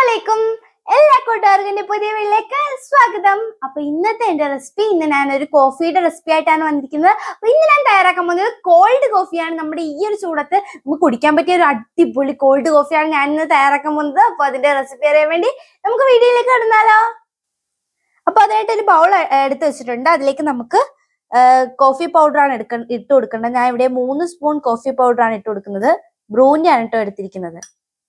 അസ്സലാമലൈക്കും. എല്ലാ കൂട്ടുകാർക്കും എന്റെ പുതിയ വീട്ടിലേക്ക് സ്വാഗതം. അപ്പൊ ഇന്നത്തെ എന്റെ റെസിപ്പി, ഇന്ന് ഞാൻ ഒരു കോഫിയുടെ റെസിപ്പി ആയിട്ടാണ് വന്നിരിക്കുന്നത്. അപ്പൊ ഇന്ന് ഞാൻ തയ്യാറാക്കാൻ പോകുന്നത് കോൾഡ് കോഫിയാണ്. നമ്മുടെ ഈ ഒരു ചൂടത്ത് നമുക്ക് കുടിക്കാൻ പറ്റിയ ഒരു അടിപൊളി കോൾഡ് കോഫിയാണ് ഞാൻ ഇന്ന് തയ്യാറാക്കാൻ പോകുന്നത്. അപ്പൊ അതിന്റെ റെസിപ്പി അറിയാൻ വേണ്ടി നമുക്ക് വീഡിയോയിലേക്ക് കടന്നാലോ. അപ്പൊ അതിനായിട്ട് ഒരു ബൗൾ എടുത്ത് വെച്ചിട്ടുണ്ട്. അതിലേക്ക് നമുക്ക് കോഫി പൗഡർ ആണ് ഇട്ട് കൊടുക്കേണ്ടത്. ഞാൻ ഇവിടെ 3 സ്പൂൺ കോഫി പൗഡർ ആണ് ഇട്ട് കൊടുക്കുന്നത്. ബ്രൂന്റെ ആണ് കേട്ടോ എടുത്തിരിക്കുന്നത്.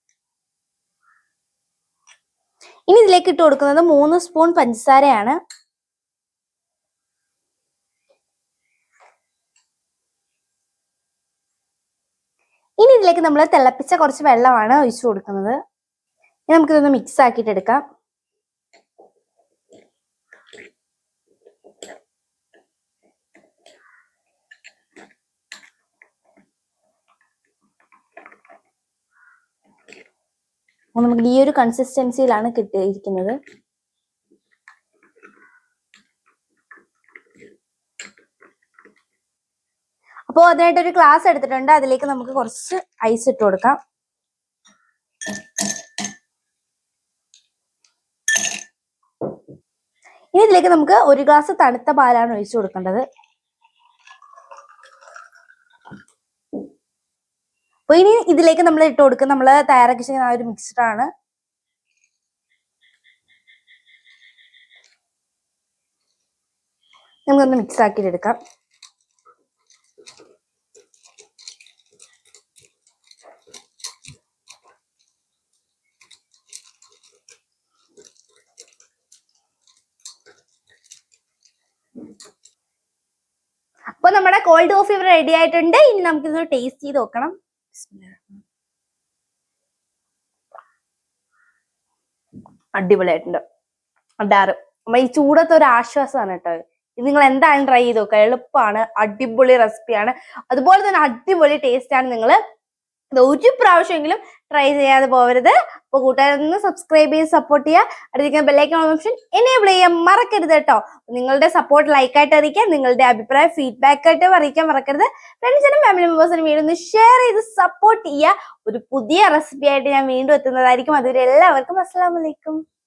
ഇനി ഇതിലേക്ക് ഇട്ട് കൊടുക്കുന്നത് 3 സ്പൂൺ പഞ്ചസാരയാണ്. ഇനി ഇതിലേക്ക് നമ്മൾ തിളപ്പിച്ച കുറച്ച് വെള്ളമാണ് ഒഴിച്ചു കൊടുക്കുന്നത്. ഇനി നമുക്കിതൊന്ന് മിക്സ് ആക്കിയിട്ട് എടുക്കാം. നമുക്ക് ഈ ഒരു കൺസിസ്റ്റൻസിയിലാണ് കിട്ടിയിരിക്കുന്നത്. അപ്പോൾ അതിനായിട്ടൊരു ഗ്ലാസ് എടുത്തിട്ടുണ്ട്. അതിലേക്ക് നമുക്ക് കുറച്ച് ഐസ് ഇട്ട് കൊടുക്കാം. ഇനി ഇതിലേക്ക് നമുക്ക് 1 ഗ്ലാസ് തണുത്ത പാലാണ് ഒഴിച്ചു കൊടുക്കേണ്ടത്. അപ്പൊ ഇനി ഇതിലേക്ക് നമ്മൾ ഇട്ട് കൊടുക്കുക നമ്മൾ തയ്യാറാക്കി ചെയ്യുന്ന ആ ഒരു മിക്സ്ചറാണ്. നമുക്കൊന്ന് മിക്സ് ആക്കിയിട്ട് എടുക്കാം. അപ്പൊ നമ്മുടെ കോൾഡ് കോഫി ഇവിടെ റെഡി ആയിട്ടുണ്ട്. ഇനി നമുക്കിത് ടേസ്റ്റ് ചെയ്ത് നോക്കണം. അടിപൊളിയായിട്ടുണ്ട്. അടാറ് നമ്മ ഈ ചൂടത്തെ ഒരു ആശ്വാസമാണ് കേട്ടോ. ഇത് നിങ്ങൾ എന്തായാലും ട്രൈ ചെയ്ത് നോക്കുക. എളുപ്പമാണ്, അടിപൊളി റെസിപ്പിയാണ്, അതുപോലെ തന്നെ അടിപൊളി ടേസ്റ്റ് ആണ്. നിങ്ങൾ ഇത് ഒരു പ്രാവശ്യമെങ്കിലും ട്രൈ ചെയ്യാതെ പോകരുത്. അപ്പൊ കൂട്ടുകാരൊന്ന് സബ്സ്ക്രൈബ് ചെയ്ത് സപ്പോർട്ട് ചെയ്യുക. അടുത്തിരിക്കുന്ന ബെല്ലൈക്കൺ ഓപ്ഷൻ എനേബിൾ ചെയ്യാൻ മറക്കരുത് കേട്ടോ. നിങ്ങളുടെ സപ്പോർട്ട് ലൈക്കായിട്ട് അറിയിക്കാം, നിങ്ങളുടെ അഭിപ്രായം ഫീഡ്ബാക്ക് ആയിട്ട് അറിയിക്കാൻ മറക്കരുത്. ഫ്രണ്ട്സിനും ഫാമിലി മെമ്പേഴ്സിനും വീഡിയോ ഒന്ന് ഷെയർ ചെയ്ത് സപ്പോർട്ട് ചെയ്യുക. ഒരു പുതിയ റെസിപ്പി ആയിട്ട് ഞാൻ വീണ്ടും എത്തുന്നതായിരിക്കും. അതുവരെ എല്ലാവർക്കും അസ്സലാമു അലൈക്കും.